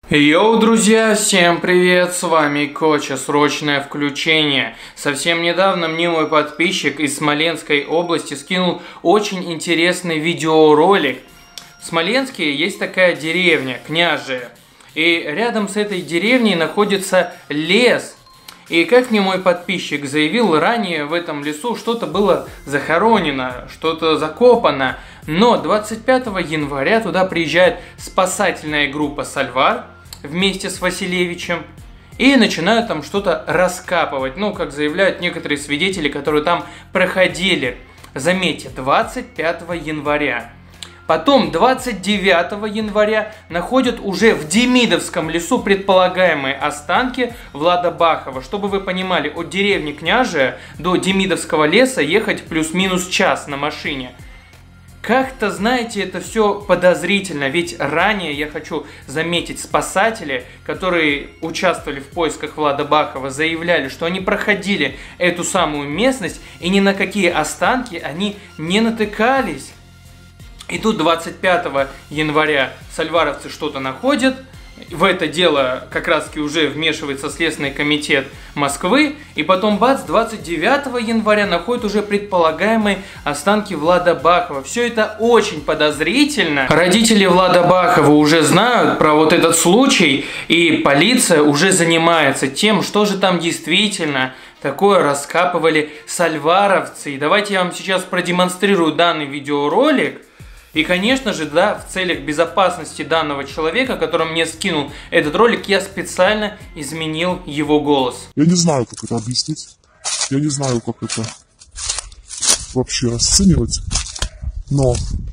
Йоу, друзья, всем привет, с вами Коча, срочное включение. Совсем недавно мне мой подписчик из Смоленской области скинул очень интересный видеоролик. В Смоленске есть такая деревня, Княжия, и рядом с этой деревней находится лес. И как мне мой подписчик заявил, ранее в этом лесу что-то было захоронено, что-то закопано. Но 25 января туда приезжает спасательная группа «Сальвар» вместе с Василевичем и начинают там что-то раскапывать. Ну, как заявляют некоторые свидетели, которые там проходили. Заметьте, 25 января. Потом 29 января находят уже в Демидовском лесу предполагаемые останки Влада Бахова. Чтобы вы понимали, от деревни Княжия до Демидовского леса ехать плюс-минус час на машине. Как-то, знаете, это все подозрительно, ведь ранее, я хочу заметить, спасатели, которые участвовали в поисках Влада Бахова, заявляли, что они проходили эту самую местность и ни на какие останки они не натыкались. И тут 25 января сальваровцы что-то находят, в это дело как раз таки уже вмешивается Следственный комитет Москвы, и потом бац, 29 января находят уже предполагаемые останки Влада Бахова. Все это очень подозрительно. Родители Влада Бахова уже знают про вот этот случай, и полиция уже занимается тем, что же там действительно такое раскапывали сальваровцы. И давайте я вам сейчас продемонстрирую данный видеоролик. И, конечно же, да, в целях безопасности данного человека, который мне скинул этот ролик, я специально изменил его голос. Я не знаю, как это объяснить. Я не знаю, как это вообще расценивать. Но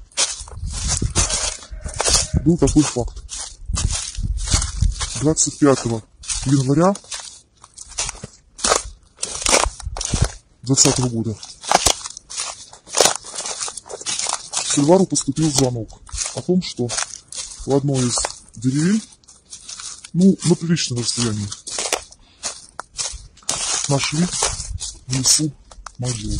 был такой факт. 25 января 2020 года в Сальвару поступил звонок о том, что в одной из деревень, на приличном расстоянии, нашли в лесу могилу.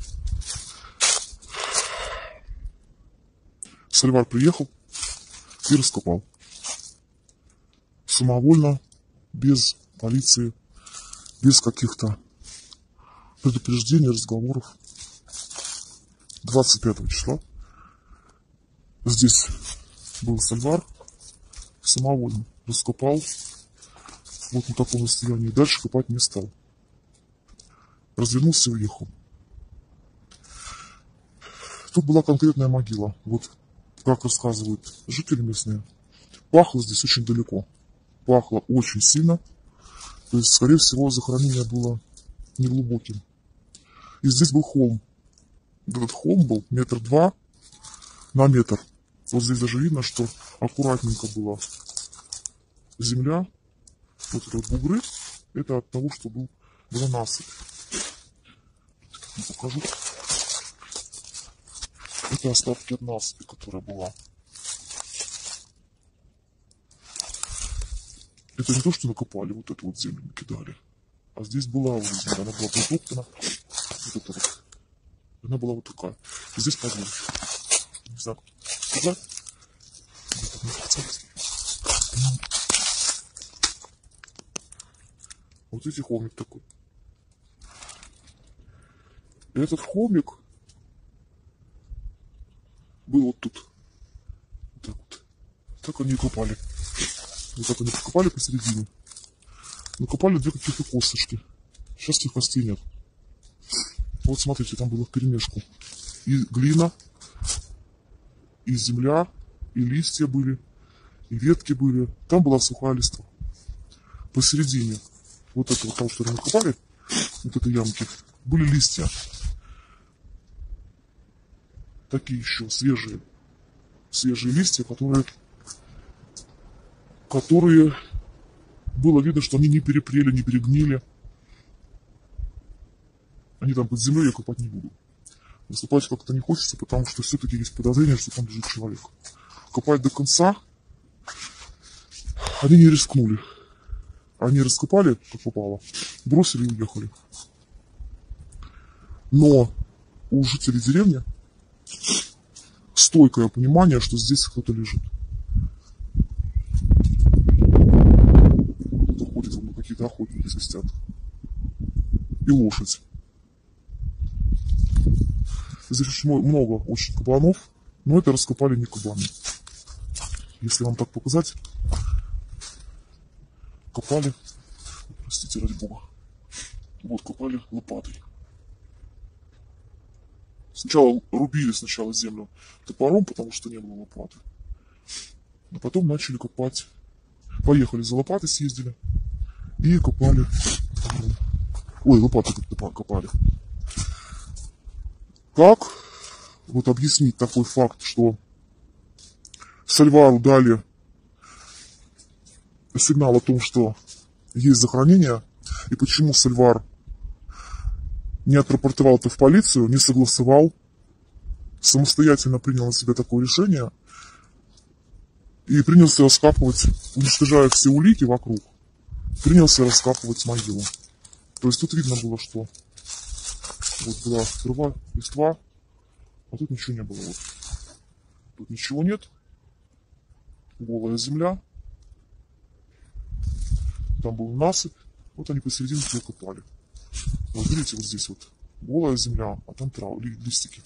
Сальвар приехал и раскопал. Самовольно, без полиции, без каких-то предупреждений, разговоров. 25 числа здесь был Сальвар, самовольно раскопал вот на таком расстоянии. Дальше копать не стал. Развернулся и уехал. Тут была конкретная могила. Вот как рассказывают жители местные, пахло здесь очень далеко. Пахло очень сильно. То есть, скорее всего, захоронение было неглубоким. И здесь был холм. Этот холм был 2 метра на метр. Вот здесь даже видно, что аккуратненько была земля. Вот это вот бугры. Это от того, что была насыпь. Покажу. Это остатки от насыпи, которая была. Это не то, что накопали, вот эту вот землю накидали. А здесь была уже земля, она была притоптана. Вот это вот. Она была вот такая. И здесь подъем. Не знаю, как сказать. Вот эти холмик такой. И этот холмик был вот тут. Вот так вот. Так они и копали. Вот так они копали посередине. Накопали 2 каких-то косточки. Сейчас этих костей нет. Вот смотрите, там было вперемешку. И глина, и земля, и листья были, и ветки были. Там была сухая листва. Посередине вот этого, того, что они накопали, вот этой ямки, были листья. Такие еще свежие листья, которые было видно, что они не перепрели, не перегнили. Они там под землей, я копать не буду. Выступать как-то не хочется, потому что все-таки есть подозрение, что там лежит человек. Копать до конца они не рискнули. Они раскопали, как попало, бросили и уехали. Но у жителей деревни стойкое понимание, что здесь кто-то лежит. это охотники свистят. И лошадь. Здесь очень много очень кабанов, но это раскопали не кабаны. Если вам так показать, копали, простите, ради бога, вот копали лопатой. Сначала рубили землю топором, потому что не было лопаты. А потом начали копать. Поехали за лопатой, съездили и копали. Ой, лопатой копали. Как вот объяснить такой факт, что Сальвару дали сигнал о том, что есть захоронение, и почему Сальвар не отрапортовал это в полицию, не согласовал, самостоятельно принял на себя такое решение и принялся раскапывать, уничтожая все улики вокруг, принялся раскапывать могилу. То есть тут видно было, что вот была трава, листва, а тут ничего не было. Вот. Тут ничего нет, голая земля, там был насыпь, вот они посередине ее копали. Вот видите, вот здесь вот голая земля, а там трава, листики.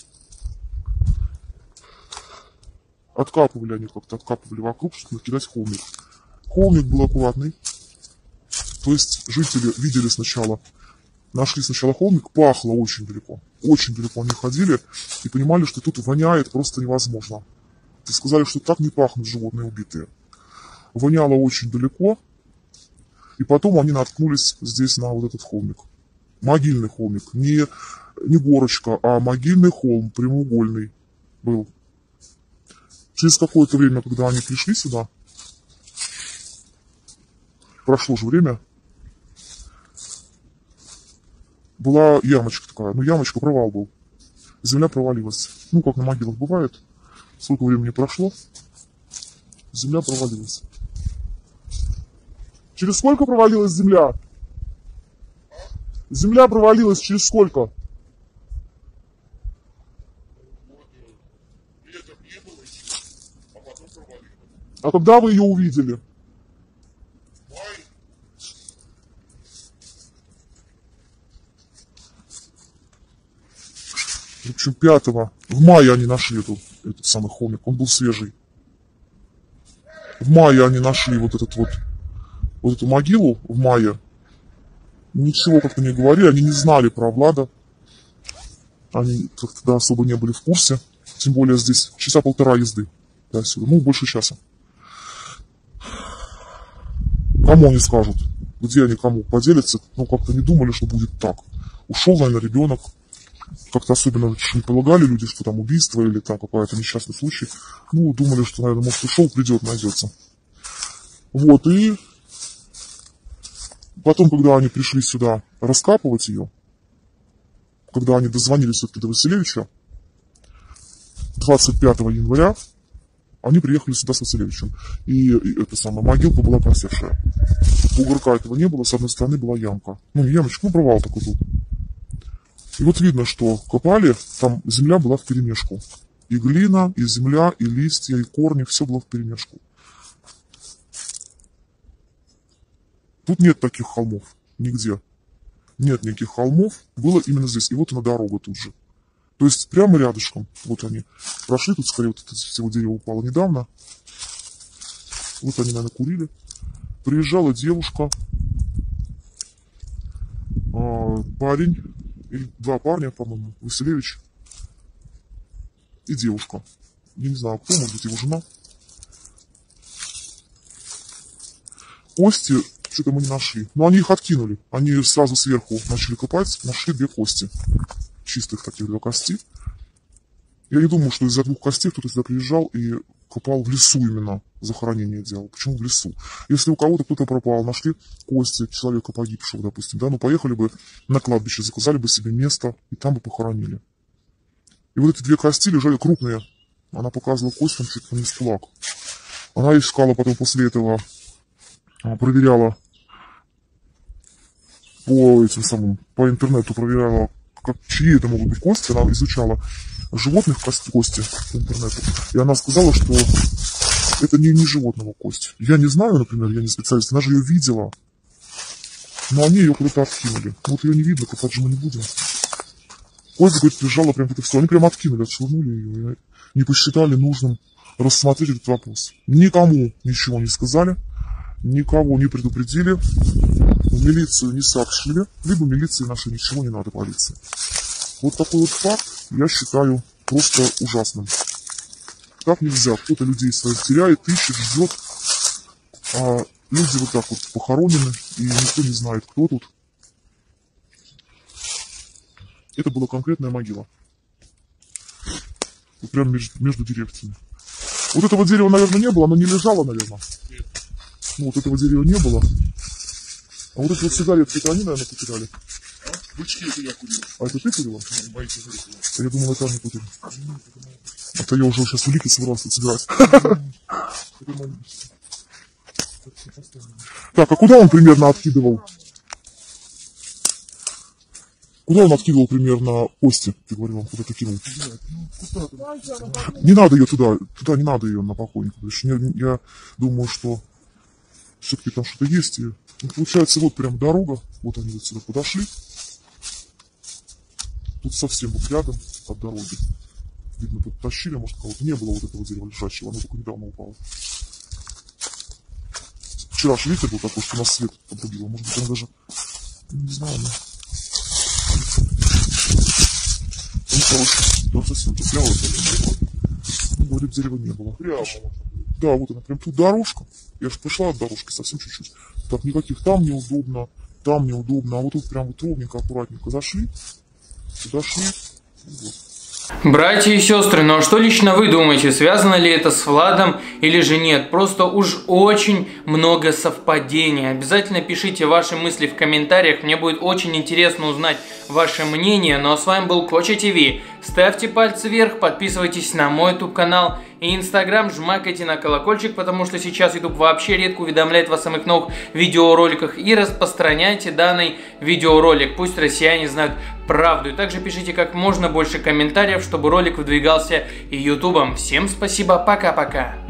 Откапывали они как-то, откапывали вокруг, чтобы накидать холмик. Холмик был аккуратный, то есть жители видели сначала, нашли сначала холмик, пахло очень далеко они ходили и понимали, что тут воняет просто невозможно. И сказали, что так не пахнут животные убитые. Воняло очень далеко, и потом они наткнулись здесь на вот этот холмик. Могильный холмик, не горочка, а могильный холм, прямоугольный был. Через какое-то время, когда они пришли сюда, прошло же время, была ямочка такая, ямочка, провал был. Земля провалилась. Как на могилах бывает. Сколько времени прошло, земля провалилась. Через сколько провалилась земля? Земля провалилась через сколько? А когда вы ее увидели? В общем, 5-го, в мае они нашли этот самый холмик, он был свежий. В мае они нашли вот эту могилу, в мае. Ничего как-то не говорили, они не знали про Влада. Они как-то особо не были в курсе. Тем более здесь часа полтора езды до сюда, больше часа. Кому они скажут, где они кому поделятся, как-то не думали, что будет так. Ушел, наверное, ребенок. Как-то особенно не полагали люди, что там убийство или там какой-то несчастный случай. Думали, что, наверное, может, ушел, придет, найдется. Вот, и потом, когда они пришли сюда раскапывать ее, когда они дозвонились все-таки до Василевича, 25 января, они приехали сюда с Василевичем. И эта самая могилка была просевшая. Бугорка этого не было, с одной стороны была ямка. Не ямочка, провал такой был. И вот видно, что копали, там земля была вперемешку. И глина, и земля, и листья, и корни, все было вперемешку. Тут нет таких холмов, нигде. Нет никаких холмов, было именно здесь. И вот она дорога тут же. То есть прямо рядышком. Вот они прошли, тут скорее вот это всего дерево упало недавно. Вот они, наверное, курили. Приезжала девушка, парень, или два парня, по-моему, Василевич и девушка. Я не знаю, кто, может быть, его жена. Кости что-то мы не нашли. Но они их откинули. Они сразу сверху начали копать, нашли 2 кости. Чистых таких 2 кости. Я не думаю, что из-за 2 костей кто-то сюда приезжал и копал в лесу именно, захоронение делал. Почему в лесу? Если у кого-то кто-то пропал, нашли кости человека погибшего, допустим, да, поехали бы на кладбище, заказали бы себе место и там бы похоронили. И вот эти 2 кости лежали крупные. Она показывала кость, там чуть ли не с кулак. Она искала потом после этого, проверяла по интернету, проверяла, чьи это могут быть кости. Она изучала животных кости по интернету. И она сказала, что это не животного кость. Я не знаю, например, я не специалист, она же ее видела. Но они ее куда-то откинули. Вот ее не видно, копать же мы не будем. Ольга, говорит, лежала прям это все. Они прям откинули, отшвырнули ее. Не посчитали нужным рассмотреть этот вопрос. Никому ничего не сказали, никого не предупредили, в милицию не сообщили, либо милиции нашей ничего не надо, полиции. Вот такой вот факт я считаю просто ужасным. Так нельзя, кто-то людей своих теряет, ищет, ждет, а люди вот так вот похоронены, и никто не знает, кто тут. Это была конкретная могила. Вот прямо между деревьями. Вот этого дерева, наверное, не было, оно не лежало, наверное. Нет. Ну, вот этого дерева не было. А вот эти вот сигаретки, это они, наверное, потеряли. Бычки это я курил. А это ты курила? Боитесь, А я думал, это они курили. А-то я уже сейчас улики собрался собирать. Так, а куда он примерно откидывал? Куда он откидывал примерно кости? Ты говорил, он куда-то кинул. Не надо ее туда не надо ее на покойника. Я думаю, что все-таки там что-то есть. И, ну, получается, вот прям дорога. Вот они вот сюда подошли. Тут совсем вот рядом от дороги. Видно, подтащили, может, кого-то не было вот этого дерева лежащего. Оно только недавно упало. Вчера же ветер был такой, что нас свет обрубило. Может быть, он даже... Не знаю, но... Ну, короче, там совсем тут прямо. Говорит, дерева не было. Прямо. Да, вот она, прям тут дорожка. Я же пошла от дорожки совсем чуть-чуть. Так, никаких там неудобно, а вот тут прям вот ровненько, аккуратненько зашли. Подошли. Вот. Братья и сестры, ну а что лично вы думаете, связано ли это с Владом или же нет? Просто уж очень много совпадений. Обязательно пишите ваши мысли в комментариях, мне будет очень интересно узнать ваше мнение. Ну а с вами был Коча ТВ. Ставьте пальцы вверх, подписывайтесь на мой YouTube канал и Instagram, жмакайте на колокольчик, потому что сейчас YouTube вообще редко уведомляет вас о самых новых видеороликах, и распространяйте данный видеоролик, пусть россияне знают правду. И также пишите как можно больше комментариев, чтобы ролик выдвигался и YouTube. Всем спасибо, пока-пока.